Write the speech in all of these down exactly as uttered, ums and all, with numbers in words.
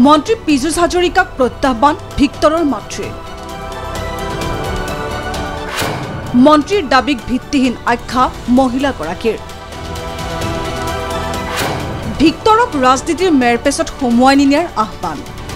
মন্ত্ৰী পীযুষ হাজৰিকাক প্ৰত্যাহ্বান ভিক্টৰৰ মাতৃৰ। মন্ত্ৰীৰ দাবীক ভিত্তিহীন আখ্যা মহিলাগৰাকীৰ। ভিক্টৰক ৰাজনীতিৰ মেৰপেচত সোমোৱাই নিয়াৰ আহ্বান।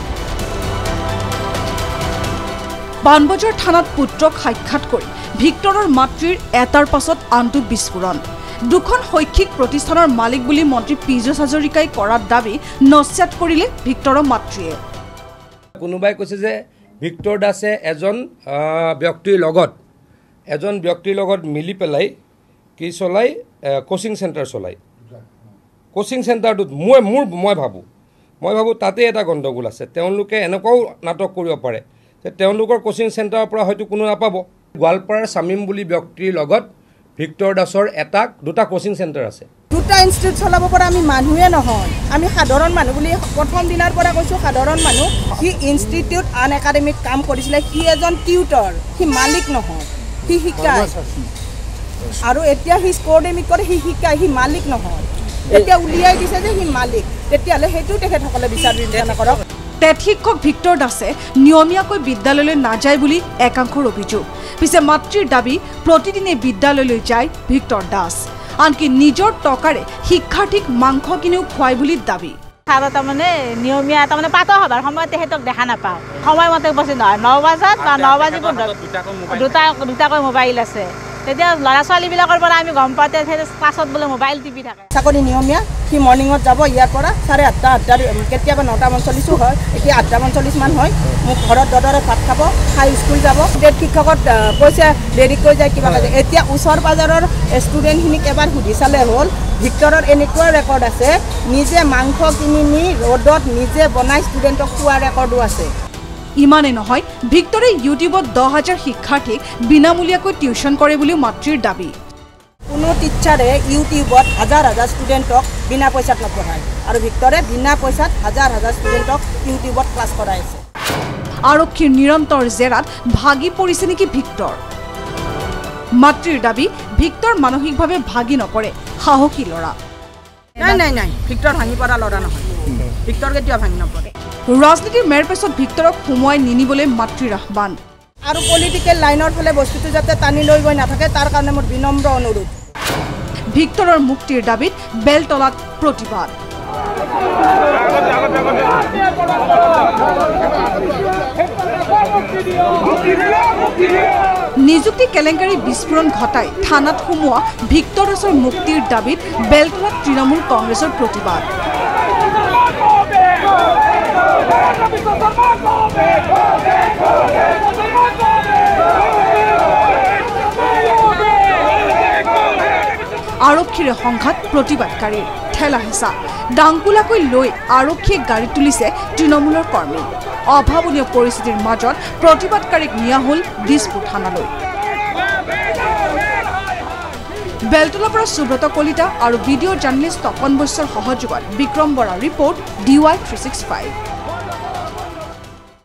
পাণবজাৰ থানাত পুত্ৰক সাক্ষাৎ কৰি ভিক্টৰৰ মাতৃৰ এটাৰ পাছত আনটো বিস্ফোৰণ। দুখন শৈক্ষিক প্ৰতিষ্ঠানৰ মালিক বুলি মন্ত্ৰী পীযুষ হাজৰিকাই কৰাৰ দাবী নস্যাৎ কৰিলে ভিক্টৰৰ মাতৃয়ে। কোনোবাই কৈছে যে ভিক্টৰ দাসে এজন ব্যক্তিৰ লগত এজন ব্যক্তিৰ লগত মিলি পেলাই কি চলাই কোচিং চেণ্টাৰ চলাই। কোচিং চেণ্টাৰটোত মই মোৰ মই ভাবোঁ মই ভাবোঁ তাতে এটা গণ্ডগোল আছে। তেওঁলোকে এনেকুৱাও নাটক কৰিব পাৰে যে তেওঁলোকৰ কোচিং চেণ্টাৰৰ পৰা হয়তো কোনো নাপাব। গোৱালপাৰাৰ শামীম বুলি ব্যক্তিৰ লগত ভিক্টৰ দাসৰ এটা দুটা কোচিং চেণ্টাৰ আছে। দুটা ইনষ্টিটিউট চলাব পৰা আমি মানুহে নহয়, আমি সাধাৰণ মানুহ বুলি প্ৰথম দিনাৰ পৰা কৈছোঁ। সাধাৰণ মানুহ। সি ইনষ্টিটিউট আন একাডেমিক কাম কৰিছিলে। সি এজন টিউটৰ, সি মালিক নহয়, সি শিকায়। আৰু এতিয়া সি স্ক'ৰ্ডেমিক কৰে, সি শিকায়, সি মালিক নহয়। এতিয়া উলিয়াই দিছে যে সি মালিক, তেতিয়াহ'লে সেইটো তেখেতসকলে বিচাৰ বিবেচনা কৰক। টেট শিক্ষক ভিক্টৰ দাসে নিয়মীয়াকৈ বিদ্যালয়লৈ নাযায় বুলি একাংশৰ অভিযোগ। পিছে মাতৃৰ দাবী প্ৰতিদিনে বিদ্যালয়লৈ যায় ভিক্টৰ দাস। আনকি নিজৰ টকাৰে শিক্ষাৰ্থীক মাংস কিনিও খুৱাই বুলি দাবী। আৰু তাৰমানে নিয়মীয়া তাৰমানে পাত সভাৰ সময়ত তেখেতক দেখা নাপাওঁ। সময়মতে উপস্থিত নহয়। ন বজাত বা ন বাজি দুটা দুটাকৈ মোবাইল আছে। তেতিয়া ল'ৰা ছোৱালীবিলাকৰ পৰা আমি গম পাওঁ ক্লাছত বোলে মোবাইল টিপি থাকে। চাকৰি নিয়মীয়া। সি মৰ্ণিঙত যাব ইয়াৰ পৰা চাৰে আঠটা আঠটাৰ কেতিয়াবা নটা পঞ্চল্লিছো হয়, এতিয়া আঠটা পঞ্চল্লিছ মান হয়। মোক ঘৰত দদৰে ভাত খাব, খাই স্কুল যাব। টেট শিক্ষকত কৈছে দেৰিকৈ যায় কিবা কাজে। এতিয়া ওচৰ পাজৰৰ ষ্টুডেণ্টখিনিক এবাৰ সুধি চালে হ'ল। ভিক্টৰৰ এনেকুৱা ৰেকৰ্ড আছে, নিজে মাংস কিনি নি ৰ'দত নিজে বনাই ষ্টুডেণ্টক খোৱাৰ ৰেকৰ্ডো আছে। ইমানে নহয়, ভিক্টৰে ইউটিউবত দহ হাজাৰ শিক্ষাৰ্থীক বিনামূলীয়াকৈ টিউচন কৰে বুলিও মাতৃৰ দাবী। কোনো টিচাৰে ইউটিউবত হাজাৰ হাজাৰ ষ্টুডেণ্টক বিনা পইচাত নপঢ়ায়, আৰু ভিক্টৰে বিনা পইচাত হাজাৰ হাজাৰ ষ্টুডেণ্টক ইউটিউবত ক্লাছ কৰাই আছে। আৰক্ষীৰ নিৰন্তৰ জেৰাত ভাগি পৰিছে নেকি ভিক্টৰ? মাতৃৰ দাবী ভিক্টৰ মানসিকভাৱে ভাগি নপৰে, সাহসী ল'ৰা। নাই নাই নাই ভিক্টৰ ভাঙি পৰা ল'ৰা নহয়। ভিক্টৰ কেতিয়াও ভাঙি নপৰে। ৰাজনীতিৰ মেৰপেচত ভিক্টৰক সোমোৱাই নিনিবলৈ মাতৃৰ আহ্বান। আৰু পলিটিকেল লাইনৰ ফালে বস্তুটো যাতে টানি লৈ গৈ নাথাকে তাৰ কাৰণে মোৰ বিনম্ৰ অনুৰোধ। ভিক্টৰৰ মুক্তিৰ দাবীত বেলতলাত প্ৰতিবাদ। নিযুক্তি কেলেংকাৰী বিস্ফোৰণ ঘটাই থানাত সোমোৱা ভিক্টৰ দাসৰ মুক্তিৰ দাবীত বেলতলাত তৃণমূল কংগ্ৰেছৰ প্ৰতিবাদ। আৰক্ষীৰে সংঘাত প্ৰতিবাদকাৰীৰ ঠেলা হেঁচা। ডাংকুলাকৈ লৈ আৰক্ষীয়ে গাড়ীত তুলিছে তৃণমূলৰ কৰ্মী। অভাৱনীয় পৰিস্থিতিৰ মাজত প্ৰতিবাদকাৰীক নিয়া হ'ল দিছপুৰ থানালৈ। বেলতলাৰ পৰা সুব্ৰত কলিতা আৰু ভিডিঅ' জাৰ্নেলিষ্ট তপন বৈশ্যৰ সহযোগত বিক্ৰম বৰাৰ report D Y three six five.